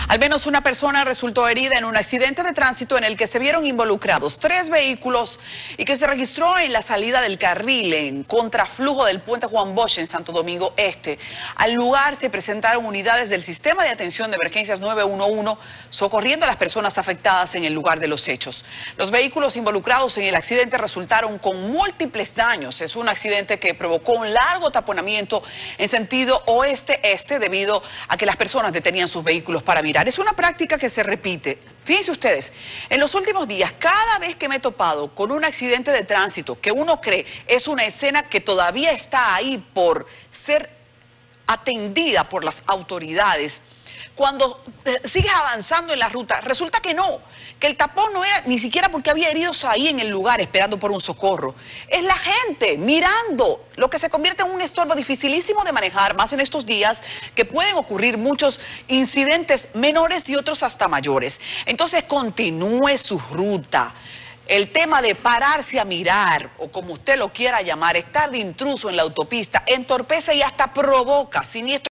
Al menos una persona resultó herida en un accidente de tránsito en el que se vieron involucrados 3 vehículos y que se registró en la salida del carril en contraflujo del puente Juan Bosch en Santo Domingo Este. Al lugar se presentaron unidades del Sistema de Atención de Emergencias 911 socorriendo a las personas afectadas en el lugar de los hechos. Los vehículos involucrados en el accidente resultaron con múltiples daños. Es un accidente que provocó un largo taponamiento en sentido oeste-este debido a que las personas detenían sus vehículos para mirar. Es una práctica que se repite. Fíjense ustedes, en los últimos días, cada vez que me he topado con un accidente de tránsito que uno cree es una escena que todavía está ahí por ser atendida por las autoridades, cuando sigues avanzando en la ruta, resulta que no, que el tapón no era ni siquiera porque había heridos ahí en el lugar esperando por un socorro. Es la gente mirando, lo que se convierte en un estorbo dificilísimo de manejar, más en estos días que pueden ocurrir muchos incidentes menores y otros hasta mayores. Entonces continúe su ruta. El tema de pararse a mirar, o como usted lo quiera llamar, estar de intruso en la autopista, entorpece y hasta provoca siniestros.